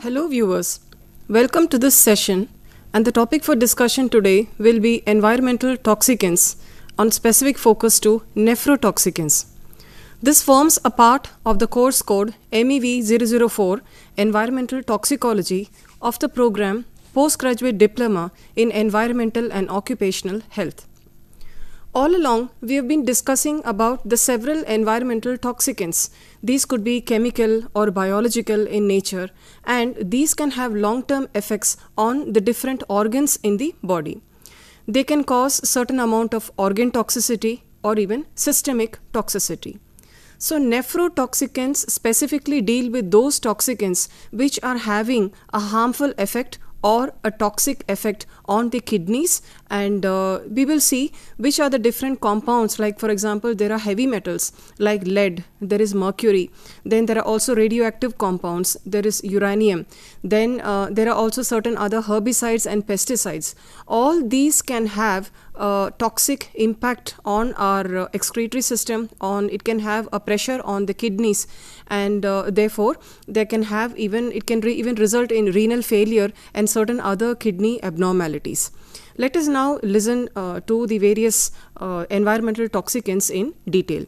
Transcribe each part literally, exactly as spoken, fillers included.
Hello viewers, welcome to this session, and the topic for discussion today will be environmental toxicants on specific focus to nephrotoxicants. This forms a part of the course code M E V zero zero four Environmental Toxicology of the program Postgraduate Diploma in Environmental and Occupational Health. All along, we have been discussing about the several environmental toxicants. These could be chemical or biological in nature, and these can have long-term effects on the different organs in the body. They can cause certain amount of organ toxicity or even systemic toxicity. So nephrotoxicants specifically deal with those toxicants which are having a harmful effect or a toxic effect on the kidneys, and uh, we will see which are the different compounds. Like for example, there are heavy metals like lead, there is mercury, then there are also radioactive compounds, there is uranium, then uh, there are also certain other herbicides and pesticides. All these can have a toxic impact on our uh, excretory system, on it can have a pressure on the kidneys, and uh, therefore they can have even it can re even result in renal failure and certain other kidney abnormalities. Let us now listen uh, to the various uh, environmental toxicants in detail.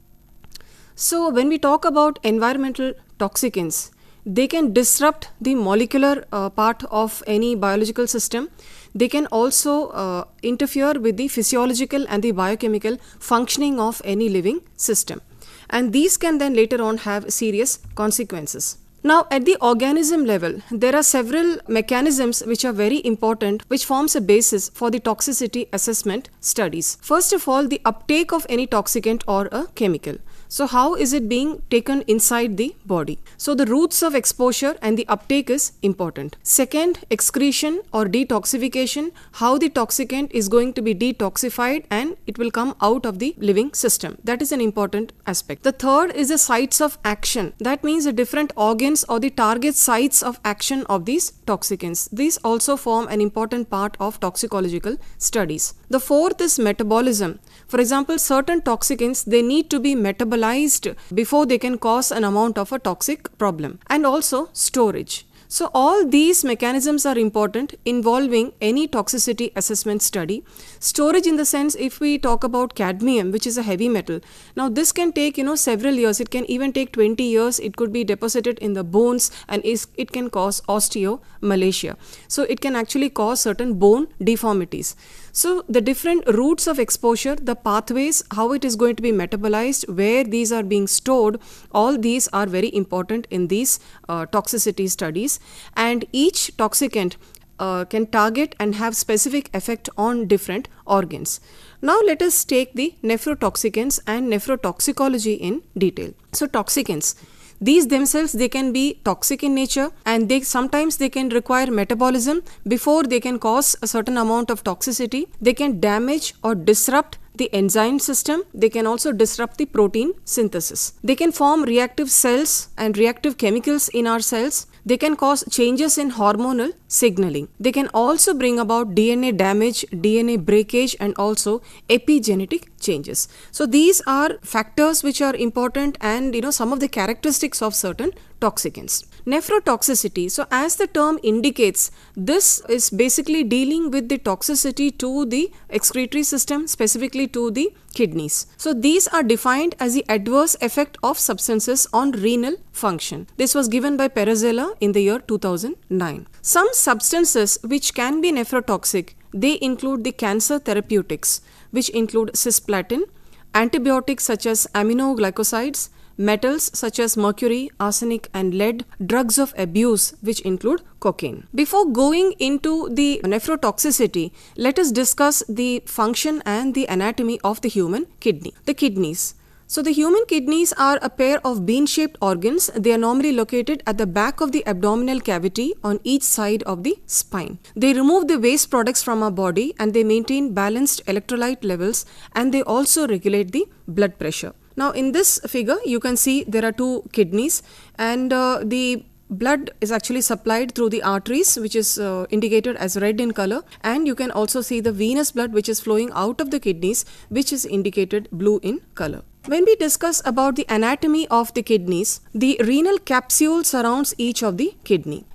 So when we talk about environmental toxicants, they can disrupt the molecular uh, part of any biological system. They can also uh, interfere with the physiological and the biochemical functioning of any living system, and these can then later on have serious consequences. Now, at the organism level, there are several mechanisms which are very important, which forms a basis for the toxicity assessment studies. First of all, the uptake of any toxicant or a chemical. So how is it being taken inside the body? So the routes of exposure and the uptake is important. Second, excretion or detoxification, how the toxicant is going to be detoxified and it will come out of the living system. That is an important aspect. The third is the sites of action. That means the different organs or the target sites of action of these toxicants. These also form an important part of toxicological studies. The fourth is metabolism. For example, certain toxicants, they need to be metabolized before they can cause an amount of a toxic problem, and also storage. So all these mechanisms are important involving any toxicity assessment study. Storage in the sense, if we talk about cadmium, which is a heavy metal, now this can take you know several years. It can even take twenty years. It could be deposited in the bones, and is, it can cause osteomalacia. So it can actually cause certain bone deformities. So the different routes of exposure, the pathways, how it is going to be metabolized, where these are being stored, all these are very important in these uh, toxicity studies. And each toxicant uh, can target and have specific effect on different organs. Now let us take the nephrotoxicants and nephrotoxicology in detail. So toxicants, these themselves, they can be toxic in nature, and they sometimes they can require metabolism before they can cause a certain amount of toxicity. They can damage or disrupt the enzyme system. They can also disrupt the protein synthesis. They can form reactive cells and reactive chemicals in our cells. They can cause changes in hormonal signaling. They can also bring about D N A damage, D N A breakage, and also epigenetic changes. So these are factors which are important, and you know some of the characteristics of certain toxicants. Nephrotoxicity, so as the term indicates, this is basically dealing with the toxicity to the excretory system, specifically to the kidneys. So these are defined as the adverse effect of substances on renal function. This was given by Perazella in the year two thousand nine. Some substances which can be nephrotoxic, they include the cancer therapeutics, which include cisplatin, antibiotics such as aminoglycosides, metals such as mercury, arsenic, and lead, drugs of abuse which include cocaine. Before going into the nephrotoxicity, let us discuss the function and the anatomy of the human kidney. The kidneys. So the human kidneys are a pair of bean-shaped organs. They are normally located at the back of the abdominal cavity on each side of the spine. They remove the waste products from our body, and they maintain balanced electrolyte levels, and they also regulate the blood pressure. Now in this figure, you can see there are two kidneys, and uh, the blood is actually supplied through the arteries, which is uh, indicated as red in color, and you can also see the venous blood which is flowing out of the kidneys, which is indicated blue in color. When we discuss about the anatomy of the kidneys, the renal capsule surrounds each of the kidney,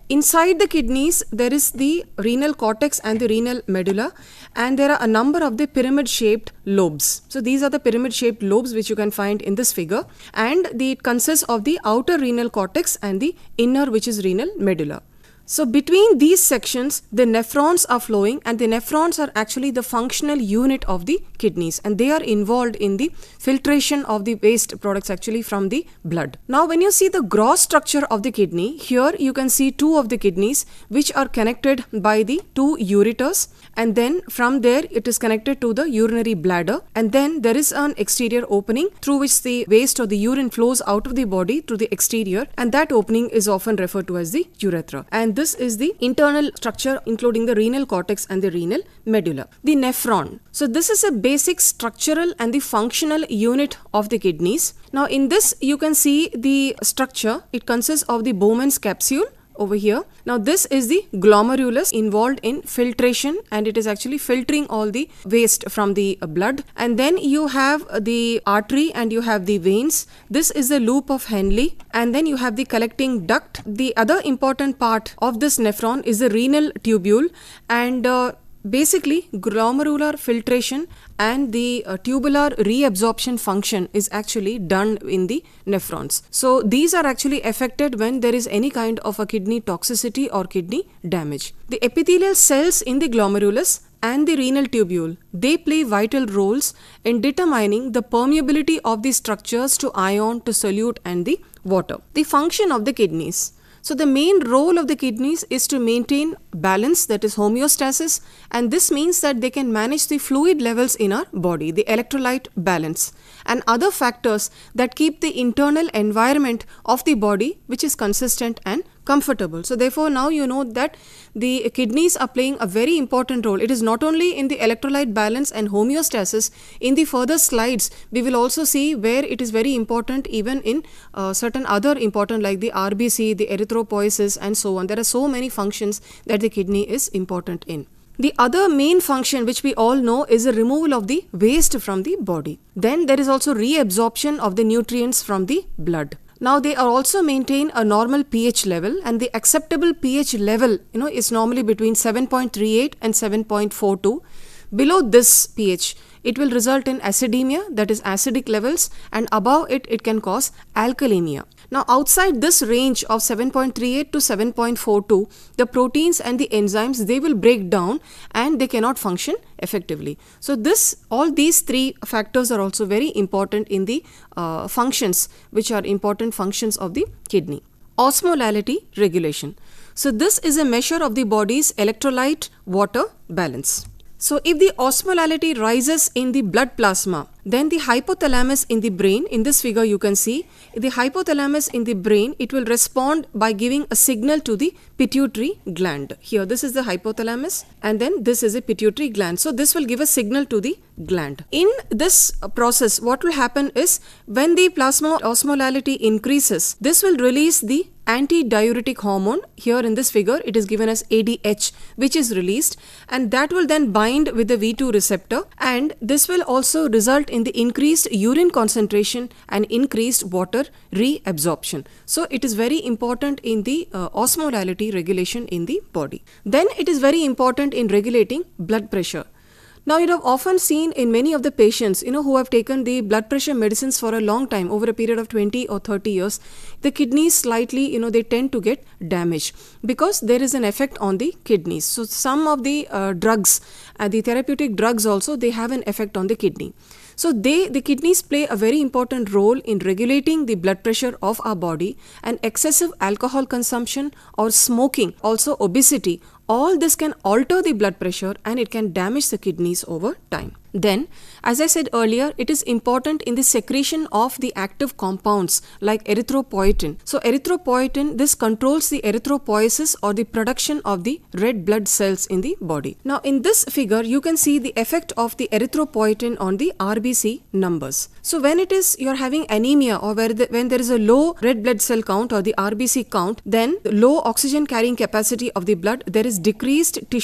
inside the kidneys, there is the renal cortex and the renal medulla, and there are a number of the pyramid-shaped lobes. So these are the pyramid-shaped lobes which you can find in this figure, and the, it consists of the outer renal cortex and the inner, which is renal medulla. So between these sections, the nephrons are flowing, and the nephrons are actually the functional unit of the kidneys, and they are involved in the filtration of the waste products actually from the blood. Now when you see the gross structure of the kidney, here you can see two of the kidneys which are connected by the two ureters, and then from there it is connected to the urinary bladder, and then there is an exterior opening through which the waste or the urine flows out of the body to the exterior, and that opening is often referred to as the urethra. And this is the internal structure including the renal cortex and the renal medulla. The nephron. So this is a basic structural and the functional unit of the kidneys. Now in this you can see the structure. It consists of the Bowman's capsule over here. Now this is the glomerulus involved in filtration, and it is actually filtering all the waste from the blood. And then you have the artery and you have the veins. This is the loop of Henle, and then you have the collecting duct. The other important part of this nephron is the renal tubule, and uh, basically glomerular filtration and the uh, tubular reabsorption function is actually done in the nephrons. So these are actually affected when there is any kind of a kidney toxicity or kidney damage. The epithelial cells in the glomerulus and the renal tubule, they play vital roles in determining the permeability of the structures to ion, to solute and the water. The function of the kidneys. So the main role of the kidneys is to maintain balance, that is homeostasis, and this means that they can manage the fluid levels in our body, the electrolyte balance, and other factors that keep the internal environment of the body which is consistent and comfortable. So therefore now you know that the kidneys are playing a very important role. It is not only in the electrolyte balance and homeostasis. In the further slides we will also see where it is very important even in uh, certain other important like the R B C, the erythropoiesis and so on. There are so many functions that the kidney is important in. The other main function which we all know is the removal of the waste from the body. Then there is also reabsorption of the nutrients from the blood. Now they are also maintain a normal pH level, and the acceptable pH level you know is normally between seven point three eight and seven point four two. Below this pH it will result in acidemia, that is acidic levels, and above it it can cause alkalemia. Now outside this range of seven point three eight to seven point four two, the proteins and the enzymes, they will break down and they cannot function effectively. So this, all these three factors are also very important in the uh, functions which are important functions of the kidney. Osmolality regulation. So this is a measure of the body's electrolyte water balance. So if the osmolality rises in the blood plasma, then the hypothalamus in the brain, in this figure you can see, the hypothalamus in the brain, it will respond by giving a signal to the pituitary gland. Here this is the hypothalamus, and then this is a pituitary gland. So this will give a signal to the gland. In this process, what will happen is when the plasma osmolality increases, this will release the antidiuretic hormone. Here in this figure it is given as A D H, which is released, and that will then bind with the V two receptor, and this will also result in the increased urine concentration and increased water reabsorption. So it is very important in the uh, osmolality regulation in the body. Then it is very important in regulating blood pressure. Now you have often seen in many of the patients, you know, who have taken the blood pressure medicines for a long time, over a period of twenty or thirty years, the kidneys slightly, you know, they tend to get damaged because there is an effect on the kidneys. So some of the uh, drugs, uh, the therapeutic drugs also, they have an effect on the kidney. So they, the kidneys play a very important role in regulating the blood pressure of our body, and excessive alcohol consumption or smoking, also obesity, all this can alter the blood pressure and it can damage the kidneys over time. Then, as I said earlier, it is important in the secretion of the active compounds like erythropoietin. So erythropoietin, this controls the erythropoiesis or the production of the red blood cells in the body. Now in this figure, you can see the effect of the erythropoietin on the R B C numbers. So when it is, you are having anemia, or where the, when there is a low red blood cell count or the R B C count, then the low oxygen carrying capacity of the blood, there is decreased tissue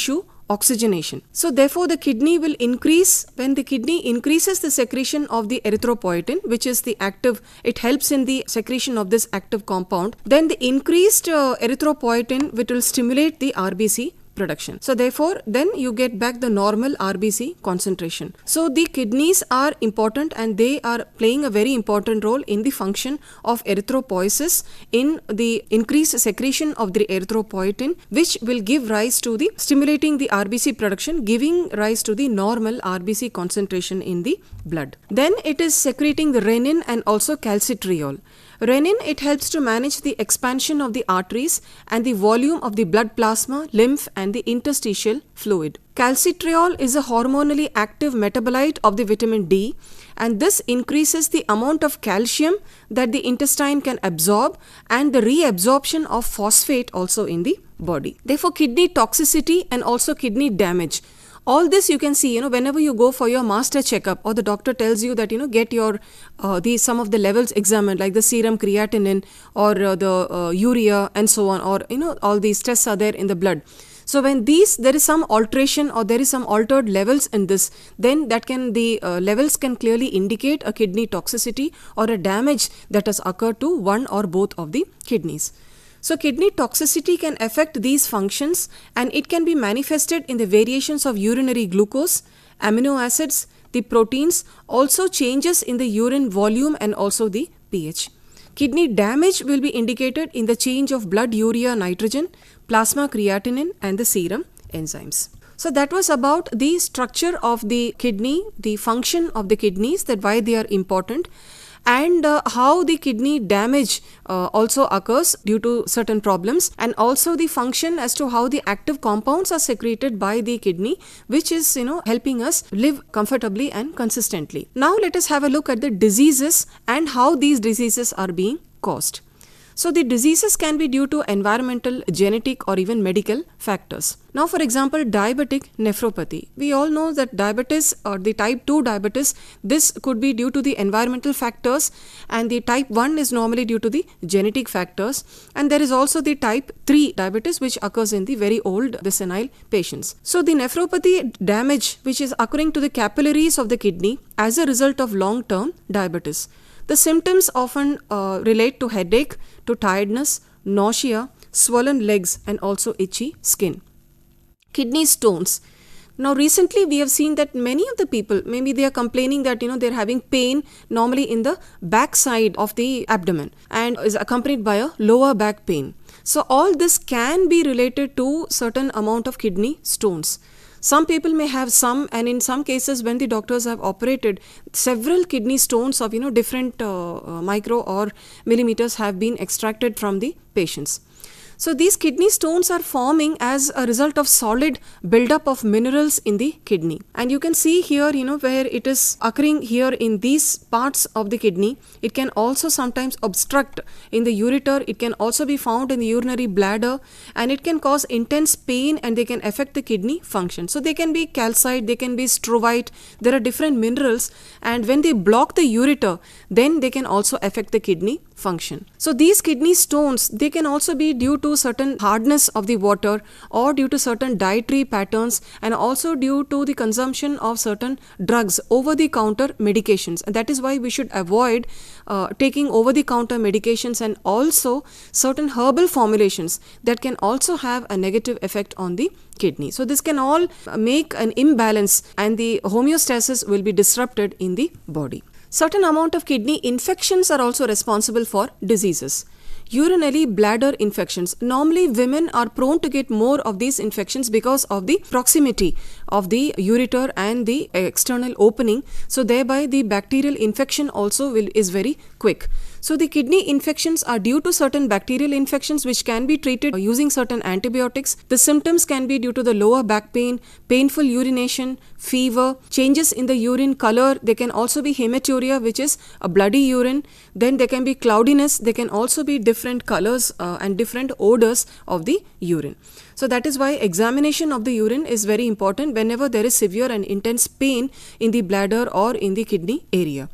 oxygenation. So therefore the kidney will increase, when the kidney increases the secretion of the erythropoietin, which is the active, it helps in the secretion of this active compound, then the increased uh, erythropoietin, which will stimulate the R B C production. So therefore then you get back the normal R B C concentration. So the kidneys are important and they are playing a very important role in the function of erythropoiesis, in the increased secretion of the erythropoietin, which will give rise to the stimulating the R B C production, giving rise to the normal R B C concentration in the blood. Then it is secreting the renin and also calcitriol. Renin, it helps to manage the expansion of the arteries and the volume of the blood plasma, lymph and the interstitial fluid. Calcitriol is a hormonally active metabolite of the vitamin D, and this increases the amount of calcium that the intestine can absorb and the reabsorption of phosphate also in the body. Therefore, kidney toxicity and also kidney damage. All this you can see, you know, whenever you go for your master checkup or the doctor tells you that, you know, get your, uh, the, some of the levels examined, like the serum creatinine or uh, the uh, urea and so on, or, you know, all these tests are there in the blood. So when these, there is some alteration or there is some altered levels in this, then that can, the uh, levels can clearly indicate a kidney toxicity or a damage that has occurred to one or both of the kidneys. So kidney toxicity can affect these functions and it can be manifested in the variations of urinary glucose, amino acids, the proteins, also changes in the urine volume and also the pH. Kidney damage will be indicated in the change of blood urea nitrogen, plasma creatinine and the serum enzymes. So that was about the structure of the kidney, the function of the kidneys, that why they are important, and uh, how the kidney damage uh, also occurs due to certain problems, and also the function as to how the active compounds are secreted by the kidney, which is, you know, helping us live comfortably and consistently. Now let us have a look at the diseases and how these diseases are being caused. So the diseases can be due to environmental, genetic or even medical factors. Now for example, diabetic nephropathy. We all know that diabetes or the type two diabetes, this could be due to the environmental factors, and the type one is normally due to the genetic factors, and there is also the type three diabetes which occurs in the very old, the senile patients. So the nephropathy damage which is occurring to the capillaries of the kidney as a result of long-term diabetes. The symptoms often uh, relate to headache, to tiredness, nausea, swollen legs and also itchy skin. Kidney stones. Now recently we have seen that many of the people, maybe they are complaining that, you know, they are having pain normally in the back side of the abdomen and is accompanied by a lower back pain. So all this can be related to certain amount of kidney stones. Some people may have some, and in some cases when the doctors have operated, several kidney stones of, you know, different uh, uh, micro or millimeters have been extracted from the patients. So these kidney stones are forming as a result of solid buildup of minerals in the kidney. And you can see here, you know, where it is occurring here in these parts of the kidney. It can also sometimes obstruct in the ureter. It can also be found in the urinary bladder, and it can cause intense pain and they can affect the kidney function. So they can be calcite, they can be struvite. There are different minerals, and when they block the ureter, then they can also affect the kidney function. So these kidney stones, they can also be due to certain hardness of the water or due to certain dietary patterns, and also due to the consumption of certain drugs, over the counter medications. And that is why we should avoid uh, taking over the counter medications, and also certain herbal formulations that can also have a negative effect on the kidney. So this can all make an imbalance and the homeostasis will be disrupted in the body. Certain amount of kidney infections are also responsible for diseases. Urinary bladder infections. Normally women are prone to get more of these infections because of the proximity of the ureter and the external opening. So thereby the bacterial infection also will is very quick. So the kidney infections are due to certain bacterial infections which can be treated using certain antibiotics. The symptoms can be due to the lower back pain, painful urination, fever, changes in the urine color. There can also be hematuria, which is a bloody urine. Then there can be cloudiness. There can also be different colors uh, and different odors of the urine. So that is why examination of the urine is very important whenever there is severe and intense pain in the bladder or in the kidney area.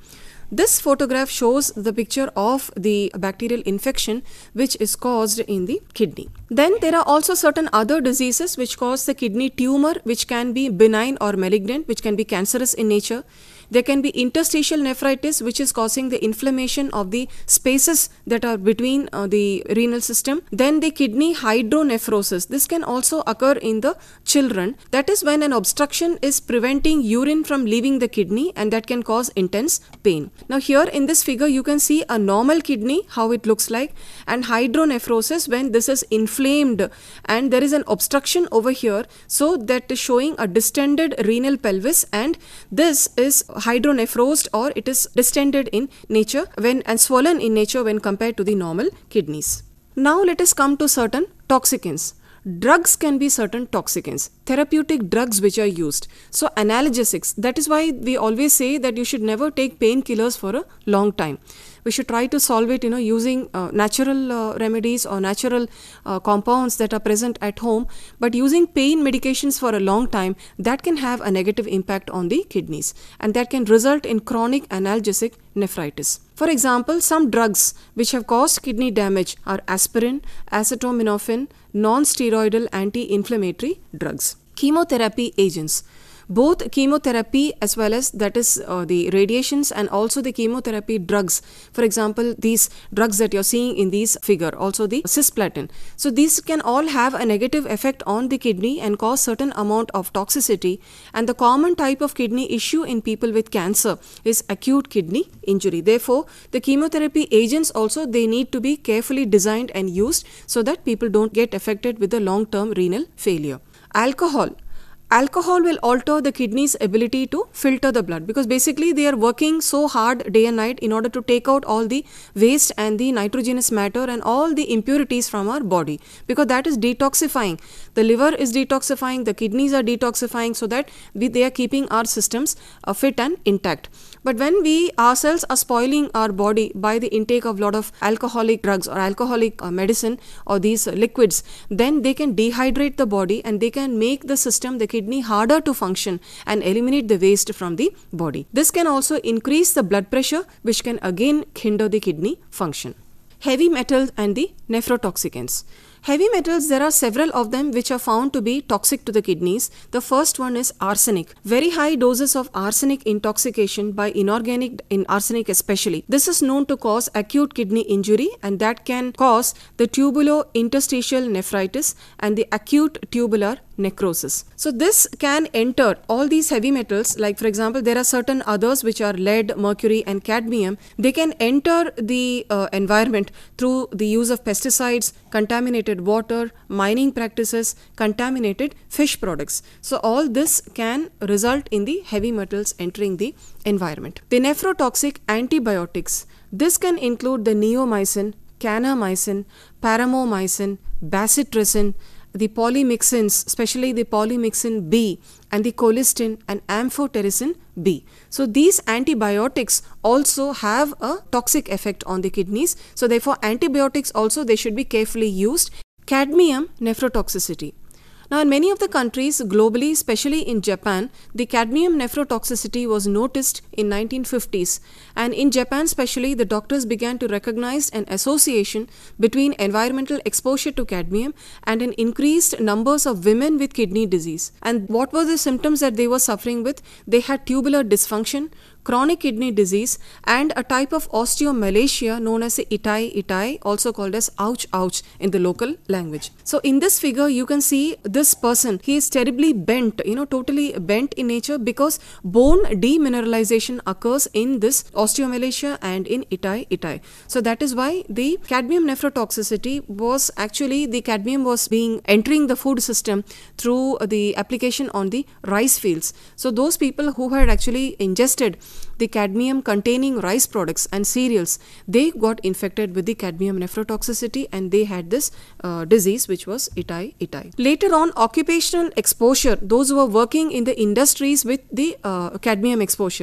This photograph shows the picture of the bacterial infection which is caused in the kidney. Then there are also certain other diseases which cause the kidney tumor, which can be benign or malignant, which can be cancerous in nature. There can be interstitial nephritis, which is causing the inflammation of the spaces that are between uh, the renal system. Then the kidney hydronephrosis. This can also occur in the children. That is when an obstruction is preventing urine from leaving the kidney, and that can cause intense pain. Now here in this figure you can see a normal kidney, how it looks like, and hydronephrosis when this is inflamed and there is an obstruction over here, so that is showing a distended renal pelvis, and this is hydronephrosed, or it is distended in nature when and swollen in nature when compared to the normal kidneys. Now let us come to certain toxicants. Drugs can be certain toxicants, therapeutic drugs which are used. So analgesics, that is why we always say that you should never take painkillers for a long time. We should try to solve it, you know, using uh, natural uh, remedies or natural uh, compounds that are present at home. But using pain medications for a long time, that can have a negative impact on the kidneys, and that can result in chronic analgesic nephritis. For example, some drugs which have caused kidney damage are aspirin, acetaminophen, non-steroidal anti-inflammatory drugs. Chemotherapy agents. Both chemotherapy as well as that is uh, the radiations and also the chemotherapy drugs. For example, these drugs that you're seeing in this figure, also the cisplatin. So these can all have a negative effect on the kidney and cause certain amount of toxicity. And the common type of kidney issue in people with cancer is acute kidney injury. Therefore, the chemotherapy agents also, they need to be carefully designed and used so that people don't get affected with the long-term renal failure. Alcohol. Alcohol will alter the kidney's ability to filter the blood, because basically they are working so hard day and night in order to take out all the waste and the nitrogenous matter and all the impurities from our body, because that is detoxifying. The liver is detoxifying, the kidneys are detoxifying, so that we, they are keeping our systems uh, fit and intact. But when we ourselves are spoiling our body by the intake of lot of alcoholic drugs or alcoholic uh, medicine or these uh, liquids, then they can dehydrate the body and they can make the system, the kidney, harder to function and eliminate the waste from the body. This can also increase the blood pressure, which can again hinder the kidney function. Heavy metals and the nephrotoxicants. Heavy metals, there are several of them which are found to be toxic to the kidneys. The first one is arsenic. Very high doses of arsenic intoxication by inorganic, in arsenic especially. This is known to cause acute kidney injury, and that can cause the tubulointerstitial nephritis and the acute tubular necrosis. So this can enter all these heavy metals, like for example there are certain others which are lead, mercury and cadmium. They can enter the uh, environment through the use of pesticides, contaminated water, mining practices, contaminated fish products. So all this can result in the heavy metals entering the environment. The nephrotoxic antibiotics. This can include the neomycin, kanamycin, paramomycin, bacitracin, the polymyxins, especially the polymyxin B, and the colistin and amphotericin B. So these antibiotics also have a toxic effect on the kidneys. So therefore antibiotics also, they should be carefully used. Cadmium nephrotoxicity. Now in many of the countries globally, especially in Japan, the cadmium nephrotoxicity was noticed in nineteen fifties, and in Japan especially the doctors began to recognize an association between environmental exposure to cadmium and an increased numbers of women with kidney disease. And what were the symptoms that they were suffering with? They had tubular dysfunction, chronic kidney disease, and a type of osteomalacia known as itai itai, also called as ouch ouch in the local language. So in this figure you can see this person, he is terribly bent, you know, totally bent in nature, because bone demineralization occurs in this osteomalacia and in itai itai. So that is why the cadmium nephrotoxicity was actually, the cadmium was being entering the food system through the application on the rice fields. So those people who had actually ingested the cadmium containing rice products and cereals, they got infected with the cadmium nephrotoxicity and they had this uh, disease which was itai itai. Later on, occupational exposure, those who were working in the industries with the uh, cadmium exposure,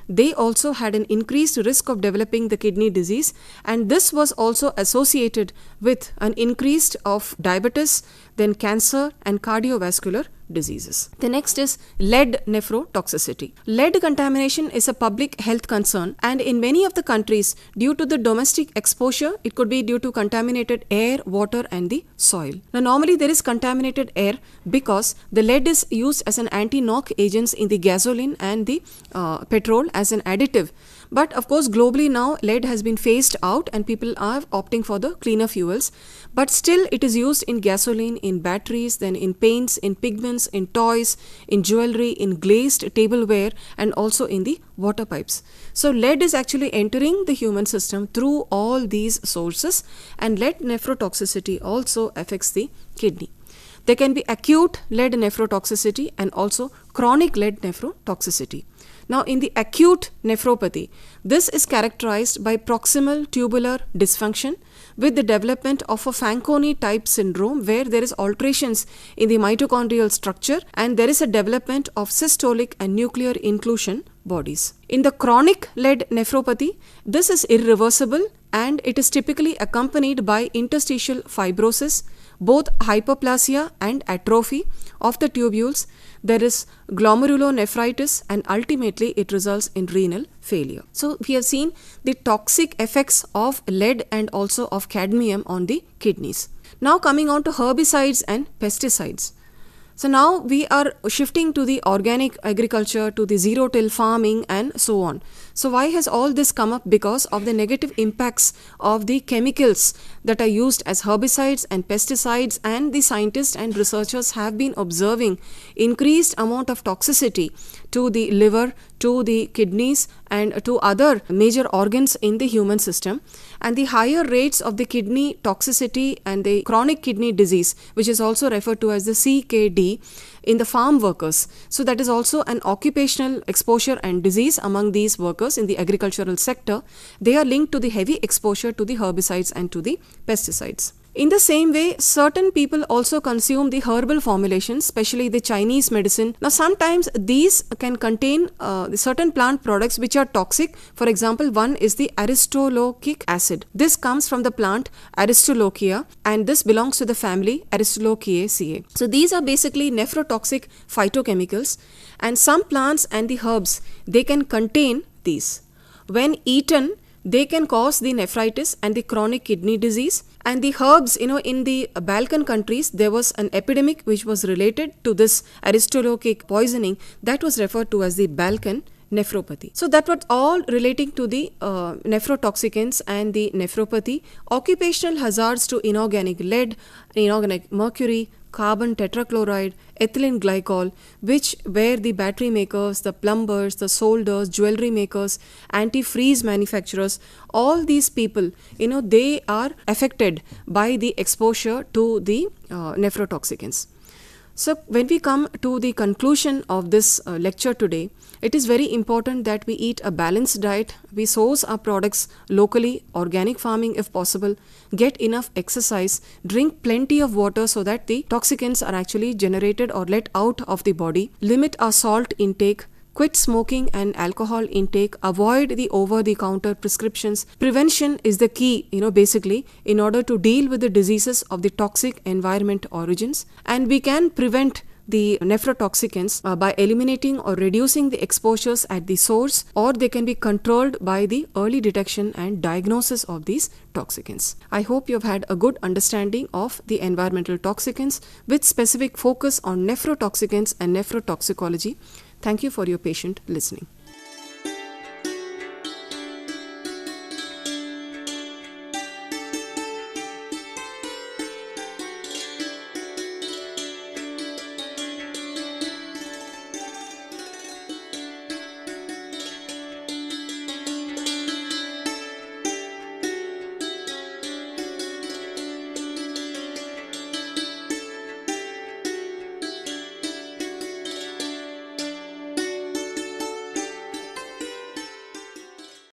they also had an increased risk of developing the kidney disease, and this was also associated with an increase of diabetes, then cancer and cardiovascular diseases. The next is lead nephrotoxicity. Lead contamination is a public health concern, and in many of the countries, due to the domestic exposure, it could be due to contaminated air, water and the soil. Now normally there is contaminated air because the lead is used as an anti-knock agents in the gasoline and the uh, petrol as an additive. But of course globally now lead has been phased out and people are opting for the cleaner fuels. But still it is used in gasoline, in batteries, then in paints, in pigments, in toys, in jewelry, in glazed tableware and also in the water pipes. So lead is actually entering the human system through all these sources, and lead nephrotoxicity also affects the kidney. There can be acute lead nephrotoxicity and also chronic lead nephrotoxicity. Now in the acute nephropathy, this is characterized by proximal tubular dysfunction with the development of a Fanconi type syndrome, where there is alterations in the mitochondrial structure and there is a development of systolic and nuclear inclusion bodies. In the chronic lead nephropathy, this is irreversible and it is typically accompanied by interstitial fibrosis, both hyperplasia and atrophy of the tubules. There is glomerulonephritis and ultimately it results in renal failure. So we have seen the toxic effects of lead and also of cadmium on the kidneys. Now coming on to herbicides and pesticides. So now we are shifting to the organic agriculture, to the zero-till farming and so on. So why has all this come up? Because of the negative impacts of the chemicals that are used as herbicides and pesticides, and the scientists and researchers have been observing increased amount of toxicity to the liver, to the kidneys and to other major organs in the human system. And the higher rates of the kidney toxicity and the chronic kidney disease, which is also referred to as the C K D, in the farm workers. So that is also an occupational exposure and disease among these workers in the agricultural sector. They are linked to the heavy exposure to the herbicides and to the pesticides. In the same way, certain people also consume the herbal formulations, especially the Chinese medicine. Now, sometimes these can contain uh, the certain plant products which are toxic. For example, one is the aristolochic acid. This comes from the plant Aristolochia, and this belongs to the family Aristolochiaceae. So these are basically nephrotoxic phytochemicals, and some plants and the herbs, they can contain these. When eaten, they can cause the nephritis and the chronic kidney disease. And the herbs, you know, in the Balkan countries, there was an epidemic which was related to this aristolochic poisoning that was referred to as the Balkan nephropathy. So that was all relating to the uh, nephrotoxicants and the nephropathy. Occupational hazards to inorganic lead, inorganic mercury, carbon tetrachloride, ethylene glycol, which where the battery makers, the plumbers, the solders, jewelry makers, antifreeze manufacturers, all these people, you know, they are affected by the exposure to the uh, nephrotoxicants. So when we come to the conclusion of this uh, lecture today, it is very important that we eat a balanced diet, we source our products locally, organic farming if possible, get enough exercise, drink plenty of water so that the toxicants are actually generated or let out of the body, limit our salt intake, quit smoking and alcohol intake, avoid the over-the-counter prescriptions. Prevention is the key, you know, basically, in order to deal with the diseases of the toxic environment origins. And we can prevent the nephrotoxicants uh, by eliminating or reducing the exposures at the source, or they can be controlled by the early detection and diagnosis of these toxicants. I hope you have had a good understanding of the environmental toxicants with specific focus on nephrotoxicants and nephrotoxicology. Thank you for your patient listening.